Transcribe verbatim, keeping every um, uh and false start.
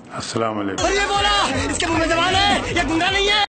अस्सलाम वालेकुम। और ये बोला इसके मुंह में जबान है, ये गुंडा नहीं है।